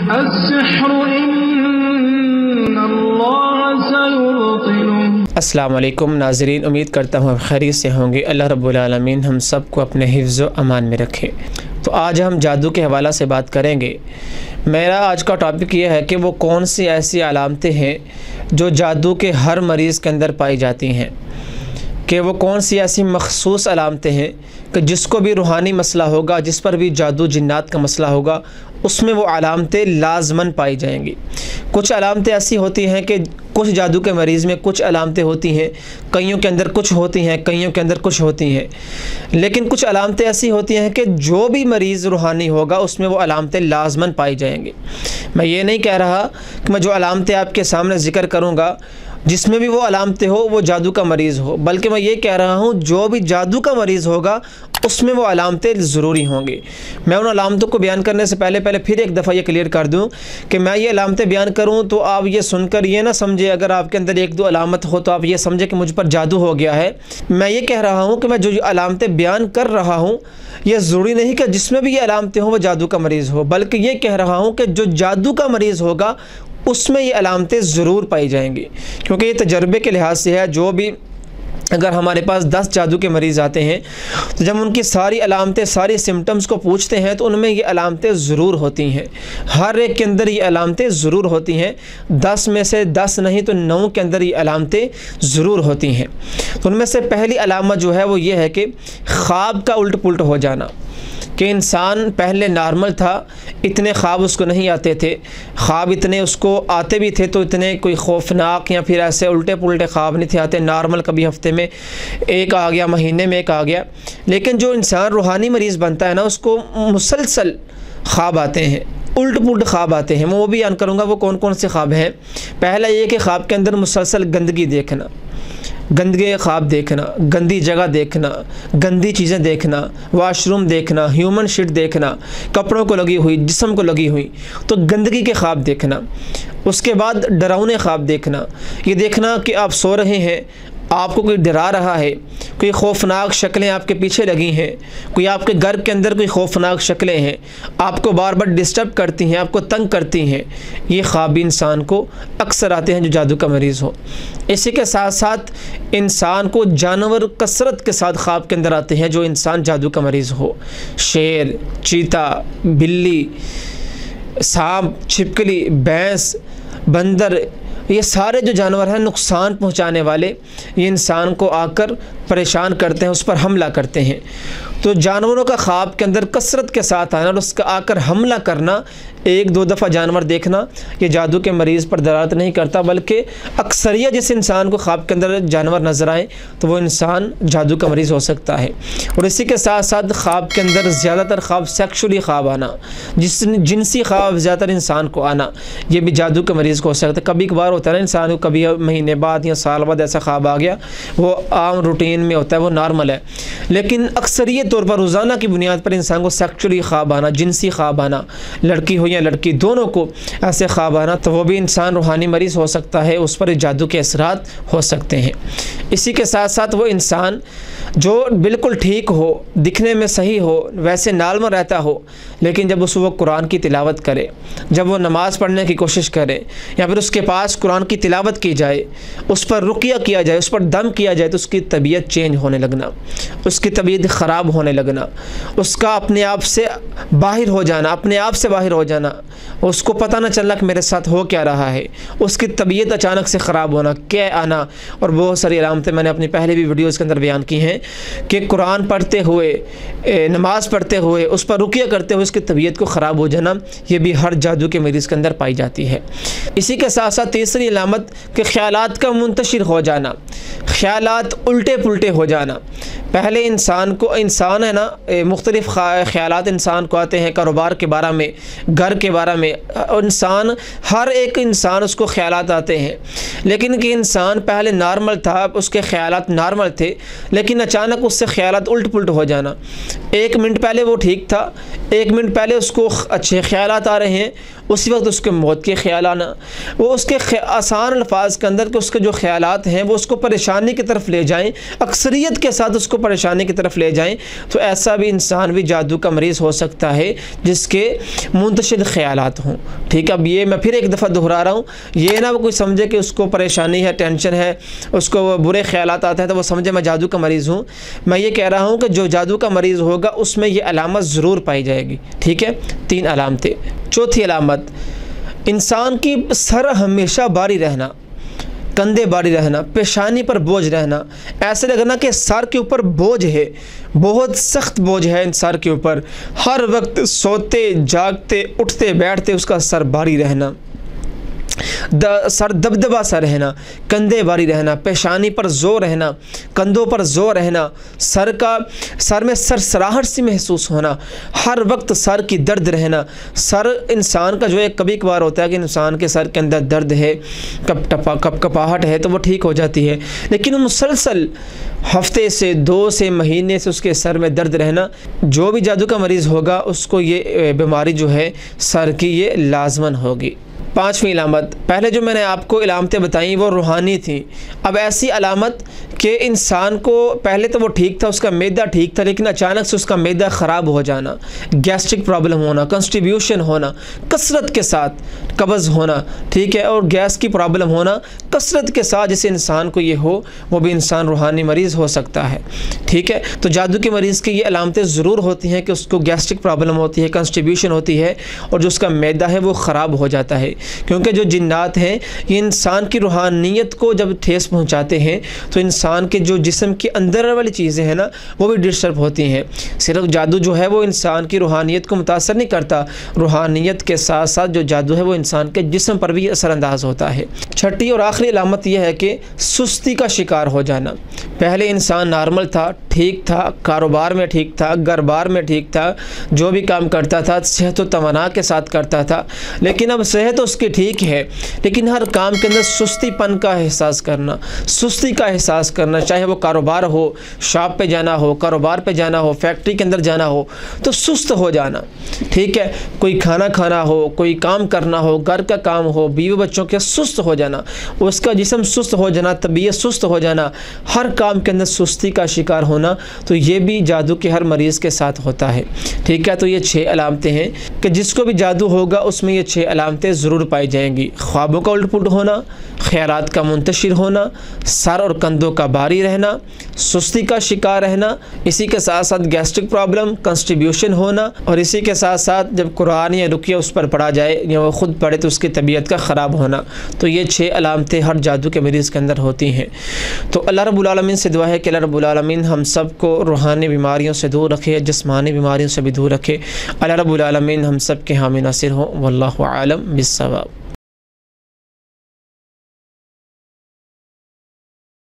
अस्सलाम वालेकुम नाज़रीन, उम्मीद करता हूँ खैरियत से होंगे। अल्लाह रब्बुल आलमीन हम सब को अपने हिफ्ज़ व अमान में रखे। तो आज हम जादू के हवाला से बात करेंगे। मेरा आज का टॉपिक यह है कि वो कौन सी ऐसी अलामतें हैं जो जादू के हर मरीज़ के अंदर पाई जाती हैं, कि वो कौन सी ऐसी मखसूस अलामतें हैं कि जिसको भी रूहानी मसला होगा, जिस पर भी जादू जिन्नात का मसला होगा, उसमें वो अलामतें लाजमन पाई जाएंगी। कुछ अलामतें ऐसी होती हैं कि कुछ जादू के मरीज़ में कुछ अलामतें होती हैं, कईयों के अंदर कुछ होती हैं, कईयों के अंदर कुछ होती हैं। लेकिन कुछ अलामतें ऐसी होती हैं कि जो भी मरीज़ रूहानी होगा उसमें वो अलामतें लाजमन पाई जाएंगी। मैं ये नहीं कह रहा कि मैं जो अलामतें आपके सामने ज़िक्र करूँगा जिसमें भी वो अलामतें हो वो जादू का मरीज़ हो, बल्कि मैं ये कह रहा हूँ जो भी जादू का मरीज़ होगा उसमें वो अलामतें ज़रूरी होंगी। मैं उन अलामतों को बयान करने से पहले फिर एक दफ़ा ये क्लियर कर दूँ कि मैं ये अलामतें बयान करूँ तो आप ये सुनकर ये ना समझे, अगर आपके अंदर एक दो अलामत हो तो आप ये समझे कि मुझ पर जादू हो गया है। मैं ये कह रहा हूँ कि मैं जो अलामतें बयान कर रहा हूँ ये ज़रूरी नहीं कि जिसमें भी ये अलामतें हों वो जादू का मरीज़ हो, बल्कि ये कह रहा हूँ कि जो जादू का मरीज़ होगा उसमें ये अलामतें ज़रूर पाई जाएंगी। क्योंकि ये तजर्बे के लिहाज से है, जो भी अगर हमारे पास 10 जादू के मरीज़ आते हैं तो जब उनकी सारी अलामतें, सारी सिम्टम्स को पूछते हैं तो उनमें ये अलामतें ज़रूर होती हैं। हर एक के अंदर ये अलामतें ज़रूर होती हैं। 10 में से 10 नहीं तो 9 के अंदर ये अलामतें ज़रूर होती हैं। तो उनमें से पहली अलामत जो है वो ये है कि ख्वाब का उल्ट पुल्ट हो जाना, कि इंसान पहले नॉर्मल था, इतने ख्वाब उसको नहीं आते थे, ख्वाब इतने उसको आते भी थे तो इतने कोई खौफनाक या फिर ऐसे उल्टे पुल्टे ख्वाब नहीं थे आते। नॉर्मल कभी हफ्ते में एक आ गया, महीने में एक आ गया। लेकिन जो इंसान रूहानी मरीज़ बनता है ना, उसको मुसलसल ख्वाब आते हैं, उल्ट पुल्ट ख्वाब आते हैं। मैं वो भी बयान करूँगा वो कौन कौन से ख्वाब हैं। पहला ये कि ख्वाब के अंदर मुसलसल गंदगी देखना, गंदगे ख्वाब देखना, गंदी जगह देखना, गंदी चीज़ें देखना, वाशरूम देखना, ह्यूमन शिट देखना, कपड़ों को लगी हुई, जिस्म को लगी हुई, तो गंदगी के ख्वाब देखना। उसके बाद डरावने ख्वाब देखना, ये देखना कि आप सो रहे हैं, आपको कोई डरा रहा है, कोई खौफनाक शक्लें आपके पीछे लगी हैं, कोई आपके घर के अंदर कोई खौफनाक शक्लें हैं, आपको बार बार डिस्टर्ब करती हैं, आपको तंग करती हैं। ये ख्वाब इंसान को अक्सर आते हैं जो जादू का मरीज़ हो। इसी के साथ साथ इंसान को जानवर कसरत के साथ ख्वाब के अंदर आते हैं जो इंसान जादू का मरीज़ हो। शेर, चीता, बिल्ली, सांप, छिपकली, भैंस, बंदर, ये सारे जो जानवर हैं नुकसान पहुंचाने वाले, ये इंसान को आकर परेशान करते हैं, उस पर हमला करते हैं। तो जानवरों का ख्वाब के अंदर कसरत के साथ आना और उसका आकर हमला करना, एक दो दफ़ा जानवर देखना, ये जादू के मरीज़ पर दलालत नहीं करता, बल्कि अक्सरियत जिस इंसान को ख्वाब के अंदर जानवर नज़र आए तो वो इंसान जादू का मरीज़ हो सकता है। और इसी के साथ साथ ख्वाब के अंदर ज़्यादातर ख्वाब सेक्सुअली ख्वाब आना, जिनसी ख्वाब ज़्यादातर इंसान को आना, ये भी जादू के मरीज़ को हो सकता है। कभी कभार होता है ना इंसान को, कभी महीने बाद या साल बाद ऐसा ख्वाब आ गया, वो आम रूटीन में होता है, वो नॉर्मल है। लेकिन अक्सरियत तौर पर रोज़ाना की बुनियाद पर इंसान को सेक्सुअली ख्वाब आना, जिनसी ख्वाब आना, लड़की हो या लड़की दोनों को ऐसे ख्वाब आना, तो वो भी इंसान रूहानी मरीज़ हो सकता है, उस पर जादू के असरात हो सकते हैं। इसी के साथ साथ वो इंसान जो बिल्कुल ठीक हो, दिखने में सही हो, वैसे नॉर्मल रहता हो, लेकिन जब वो कुरान की तिलावत करे, जब वो नमाज़ पढ़ने की कोशिश करे या फिर उसके पास कुरान की तिलावत की जाए, उस पर रुकिया किया जाए, उस पर दम किया जाए, तो उसकी तबीयत चेंज होने लगना, उसकी तबीयत ख़राब होने लगना, उसका अपने आप से बाहर हो जाना, अपने आप से बाहर हो जाना, उसको पता ना चलना कि मेरे साथ हो क्या रहा है, उसकी तबीयत अचानक से ख़राब होना, क्या आना, और बहुत सारी अलामतें मैंने अपनी पहले भी वीडियोज़ के अंदर बयान की हैं कि कुरान पढ़ते हुए, नमाज़ पढ़ते हुए, उस पर रुकिया करते हुए उसकी तबीयत को ख़राब हो जाना, ये भी हर जादू के मरीज़ के अंदर पाई जाती है। इसी के साथ साथ तीसरी अलामत कि ख़यालात का मुंतशिर हो जाना, ख़यालात उल्टे पुल्टे हो जाना। पहले इंसान है ना, मुख्तलिफ़ ख़यालात इंसान को आते हैं, कारोबार के बारे में, घर के बारे में, हर एक इंसान उसको ख़यालात आते हैं। लेकिन कि इंसान पहले नॉर्मल था, उसके ख़यालात नॉर्मल थे, लेकिन अचानक उससे ख़यालात उल्ट पुल्ट हो जाना। 1 मिनट पहले वो ठीक था, 1 मिनट पहले उसको अच्छे ख़यालात आ रहे हैं, उसी वक्त उसके मौत के ख्याल आना। वो उसके आसान अल्फाज के अंदर के उसके जो ख्यालात हैं वो उसको परेशानी की तरफ ले जाएं, अक्सरियत के साथ उसको परेशानी की तरफ ले जाएं, तो ऐसा भी इंसान भी जादू का मरीज़ हो सकता है जिसके मुंतशिर ख्यालात हों। ठीक है, अब ये मैं फिर एक दफ़ा दोहरा रहा हूँ, ये ना वो कोई समझे कि उसको परेशानी है, टेंशन है, उसको बुरे ख्यालात आते हैं तो वो समझे मैं जादू का मरीज़ हूँ। मैं ये कह रहा हूँ कि जो जादू का मरीज़ होगा उसमें ये अलामत ज़रूर पाई जाएगी। ठीक है, 3 अलामतें। चौथी अलामत, इंसान की सर हमेशा भारी रहना, कंधे भारी रहना, पेशानी पर बोझ रहना, ऐसे लगना कि सर के ऊपर बोझ है, बहुत सख्त बोझ है इन सर के ऊपर, हर वक्त सोते जागते उठते बैठते उसका सर भारी रहना, सर दबदबा सा रहना, कंधे भारी रहना, पेशानी पर जोर रहना, कंधों पर जोर रहना, सर में सरसराहट सी महसूस होना, हर वक्त सर की दर्द रहना। सर इंसान का जो है कभी कभार होता है कि इंसान के सर के अंदर दर्द है, कपकपाहट है तो वो ठीक हो जाती है, लेकिन मुसलसल हफ्ते से 2 से महीने से उसके सर में दर्द रहना, जो भी जादू का मरीज़ होगा उसको ये बीमारी जो है सर की ये लाजमन होगी। 5वीं अलामत, पहले जो मैंने आपको अलामतें बताई वो रूहानी थी। अब ऐसी अलामत कि इंसान को पहले तो वो ठीक था, उसका मैदा ठीक था, लेकिन अचानक से उसका मैदा ख़राब हो जाना, गैस्ट्रिक प्रॉब्लम होना, कॉन्स्टिब्यूशन होना, कसरत के साथ कब्ज़ होना, ठीक है, और गैस की प्रॉब्लम होना कसरत के साथ, जिस इंसान को ये हो वो भी इंसान रूहानी मरीज़ हो सकता है। ठीक है, तो जादू के मरीज़ की ये अलामतें ज़रूर होती हैं कि उसको गैस्ट्रिक प्रॉब्लम होती है, कॉन्स्टिब्यूशन होती है, और जो उसका मैदा है वो ख़राब हो जाता है, क्योंकि जो जिन्नात हैं ये इंसान की रूहानियत को जब ठेस पहुंचाते हैं तो इंसान के जो जिस्म के अंदर वाली चीज़ें हैं ना वो भी डिस्टर्ब होती हैं। सिर्फ जादू जो है वो इंसान की रूहानियत को मुतासर नहीं करता, रूहानियत के साथ साथ जो जादू है वो इंसान के जिस्म पर भी असरअंदाज होता है। छठी और आखिरी अलामत यह है कि सुस्ती का शिकार हो जाना। पहले इंसान नॉर्मल था, ठीक था, कारोबार में ठीक था, घर-बार में ठीक था, जो भी काम करता था सेहत व तमन्ना के साथ करता था, लेकिन अब सेहत उसकी ठीक है लेकिन हर काम के अंदर सुस्तीपन का एहसास करना, सुस्ती का एहसास करना, चाहे वो कारोबार हो, शॉप पे जाना हो, कारोबार पे जाना हो, फैक्ट्री के अंदर जाना हो तो सुस्त हो जाना। ठीक है, कोई खाना खाना हो, कोई काम करना हो, घर का काम हो, बीवी बच्चों के सुस्त हो जाना, उसका जिस्म सुस्त हो जाना, तबीयत सुस्त हो जाना, हर काम के अंदर सुस्ती का शिकार होना, तो ये भी जादू के हर मरीज़ के साथ होता है। ठीक है, तो ये 6 अलामतें हैं कि जिसको भी जादू होगा उसमें ये 6 अलामतें ज़रूर पाई जाएंगी। ख्वाबों का उलट पुलट होना, ख़यालात का मुंतशिर होना, सर और कंधों का भारी रहना, सुस्ती का शिकार रहना, इसी के साथ साथ गैस्ट्रिक प्रॉब्लम, कॉन्स्टिब्यूशन होना, और इसी के साथ साथ जब कुरान या रुकिया उस पर पढ़ा जाए या वो ख़ुद पढ़े तो उसकी तबीयत का ख़राब होना। तो ये 6 अलामतें हर जादू के मरीज़ के अंदर होती हैं। तो अल्लाह रब्बुल आलमीन से दुआ है कि अल्लाह रब्बुल आलमीन हम सब को रूहानी बीमारियों से दूर रखे, जिस्मानी बीमारियों से भी दूर रखे। अल्लाह रब्बुल आलमीन हम सब के हामी नासिर हों। वल्लाहु आलम बिस्सवाब।